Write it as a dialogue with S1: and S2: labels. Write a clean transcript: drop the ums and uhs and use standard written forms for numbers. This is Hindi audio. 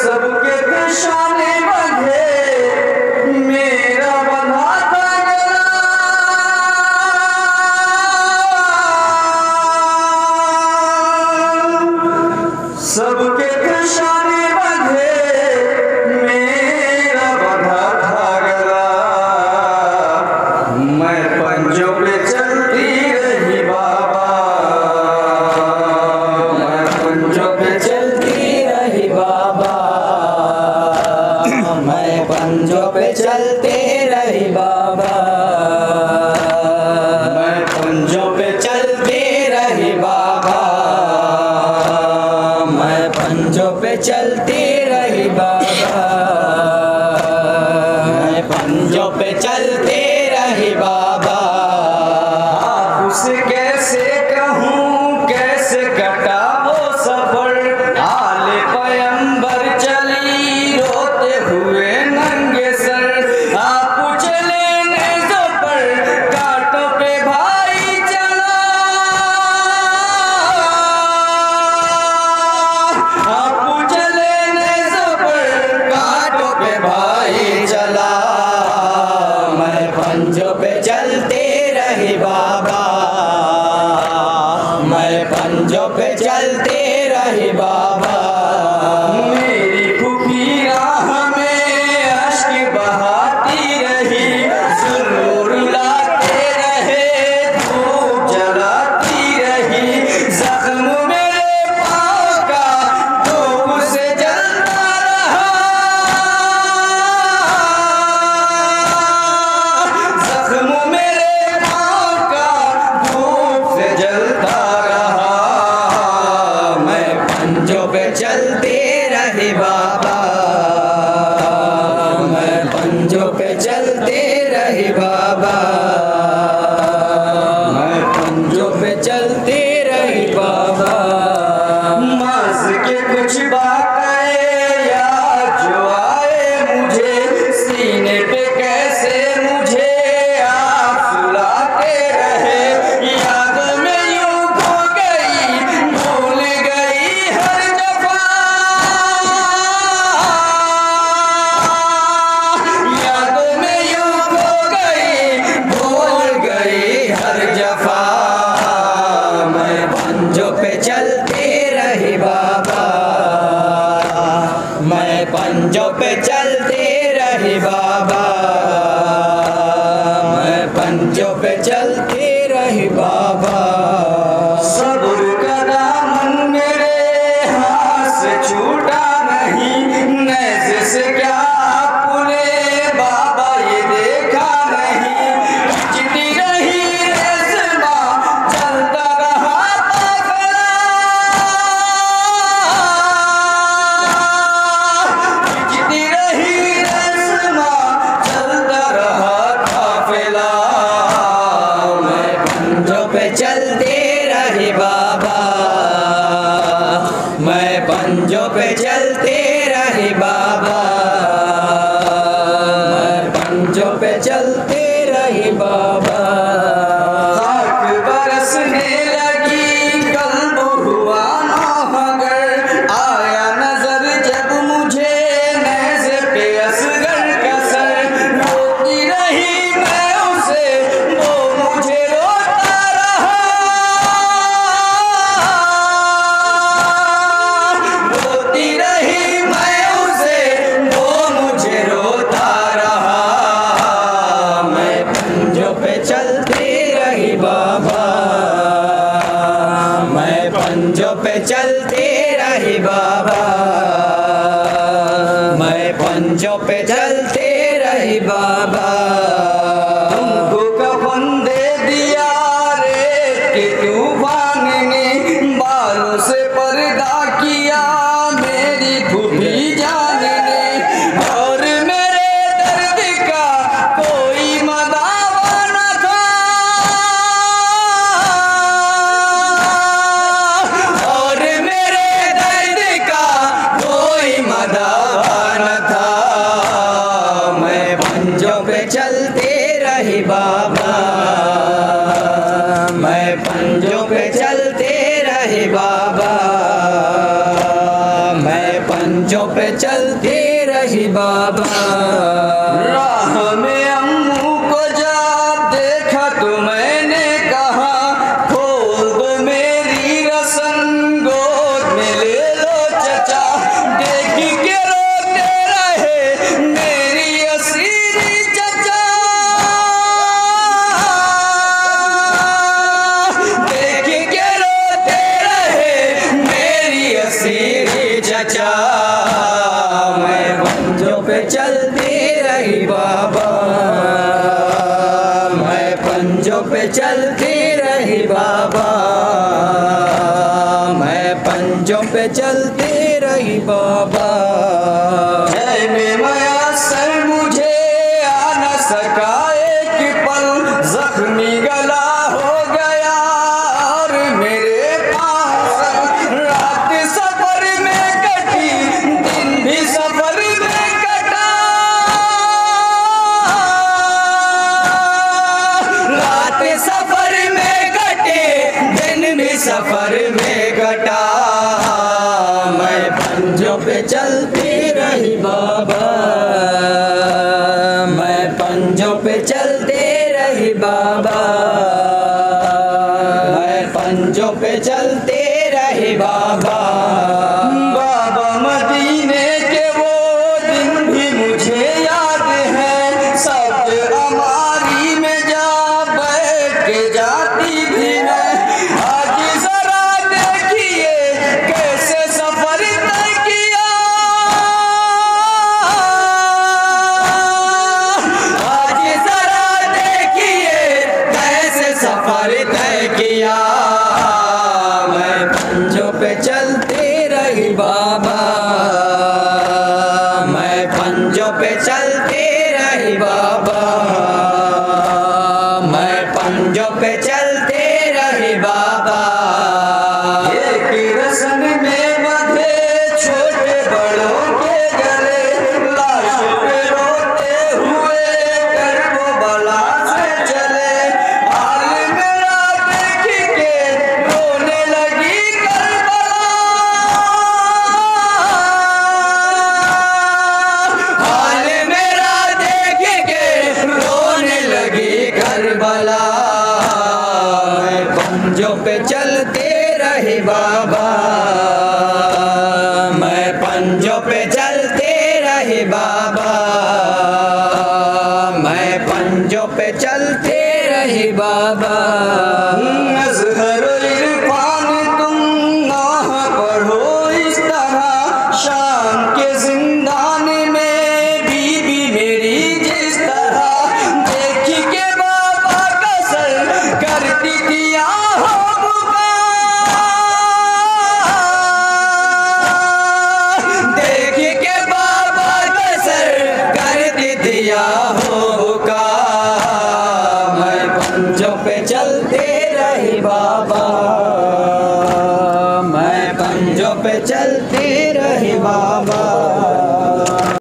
S1: सबके निशाने बंधे मेरा बंधा था गला। सबके निशाने बंधे मेरा बंधा था गला। मैं पंजों पे चलती रही बाबा, मैं पंजों पे चलती रही बाबा,
S2: मैं पंजों पे चलते रही बाबा,
S1: मैं पंजों पे
S2: चलते रही बाबा, मैं पंजों पे चलती रही बाबा, मैं पंजों पे चलते रही बाबा।
S1: उसे कैसे कहूँ कैसे कटा वो सफर, आले पैगंबर चली रोते हुए नंगे सर। आप चले नेज़ों पर कांटों पे भाई चला, आप चले नेज़ों पर
S2: कांटों पे भाई चला, मैं पंजों पे चलते रही बाबा, मैं पंजों पे चलते रही बाबा।
S1: मेरी फूफी राह में अश्क बहाती रही, ज़रूर लाते रहे धूप जलाती रही। जख्म मेरे पाँव का धूप से जलता रहा, जख्म मेरे पाँव का धूप से जलता रहा।
S2: मैं पंजों पे चलते रही बाबा, मैं पंजों पे चलते रही बाबा, मैं पंजों पे चलते रही बाबा।
S1: माज़ के कुछ बातें याद जो आए मुझे, सीने पे कैसे मुझे आप सुलाते रहे। याद में यूं खो गई भूल गई हर दफा, याद में यूं खो गई भूल गई हर जफा।
S2: मैं पंजों पे चलते रही बाबा, मैं पंजों पे चलते रही बाबा, मैं पंजों पे चलते रही बाबा।
S1: सब्र का दामन मेरे हाथ से छूटा नहीं, नेज़े से क्या आपने बाबा ये देखा नहीं। खिंचती रही रेज़मा चलता रहा काफ़िला, खिंचती रही रेज़मा चलता रहा काफ़िला।
S2: मैं पंजों पे चलते रही बाबा, मैं पंजों पे चलते रही बाबा, मैं पंजों पे चलते रही बाबा।
S1: खाक बरसने लगी कल्ब हुआ नौहगर, आया नजर जब मुझे नेज़े पे असगर का सर। रोती रही मैं उसे वो मुझे रोता रहा, रोती रही मैं उसे वो मुझे रोता रहा।
S2: मैं पंजों पे चलते रही बाबा, मैं पंजों पे चलते रही बाबा, मैं पंजों पे चलते रही बाबा।
S1: तुमको कफन दे दिया रेत के तूफान ने, बालों से पर्दा किया मेरी फूफी जान ने। और मेरे दर्द का कोई मदावा न था, और मेरे दर्द का कोई मदावा न था।
S2: मैं पंजों पे पंजों पे चलती रही बाबा।
S1: राह में अम्मू को जब देखा तो मैंने कहा खोल दो मेरी रसन गोद में ले लो चचा। देख के रोते रहे मेरी असीरी चचा। देख के रोते रहे मेरी असीरी चचा। मैं पंजों पे चलती रही बाबा। मैं पंजों पे चलती रही बाबा। मैं पंजों पे चलती रही बाबा। जय में मयासर मुझे आ न सका एक पल। जख्मी गला हो गया और मेरे पास रात सफर में कटी दिन भी सफर में कटा। रात सफर में कटे दिन भी सफर में कटा। मैं पंजों पे चलती रही बाबा। मैं पंजों पे चलती रही बाबा। मैं पंजों पे चलती रही बाबा। बाबा मदीने के वो दिन भी मुझे याद है। सब अमारी में जा बैठ के जाती थी मैं। आज जरा देखिए कैसे सफर तय किया। आज जरा देखिए कैसे सफर तय किया। मैं पंजों पे चलती रही बाबा। मैं पंजों पे चलती रही बाबा। मैं पंजों पे चलती रही बाबा। एक रस्म में बंधे छोटे बड़ों के गले। लाश पे रोते हुए करबो बला से चले। हाल मेरा देख के रोने लगी करबला। हाल मेरा देख के रोने लगी करबला। मैं पंजों पे चलते रही बाबा। मैं पंजों पे चलते रही बाबा। मैं पंजों पे चलते रही बाबा। अज़हर इरफान तुम ना पढ़ो इस तरह। शाम के जिंदान में बीबी मेरी जिस तरह देख के बाबा का सर करती दिया हो पुकार। देख के बाबा का सर करती दिया हो पुकार। मैं पंजों पे चलते रही बाबा।